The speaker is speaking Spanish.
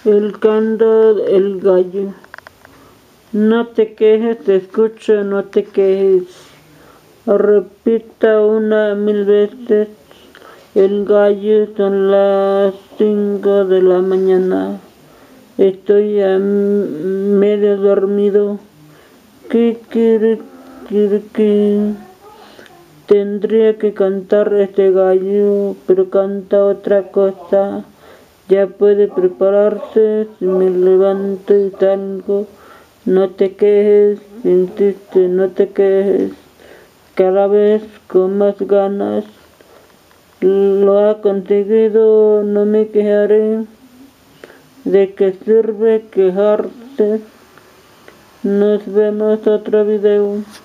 El canto del gallo. No te quejes, te escucho, no te quejes. Repita 1000 veces. El gallo son las 5 de la mañana. Estoy medio dormido. Kikirikiriki. Tendría que cantar este gallo, pero canta otra cosa. Ya puede prepararse, si me levanto y salgo. No te quejes, insiste, no te quejes. Cada vez con más ganas. Lo ha conseguido, no me quejaré. ¿De qué sirve quejarse? Nos vemos otro video.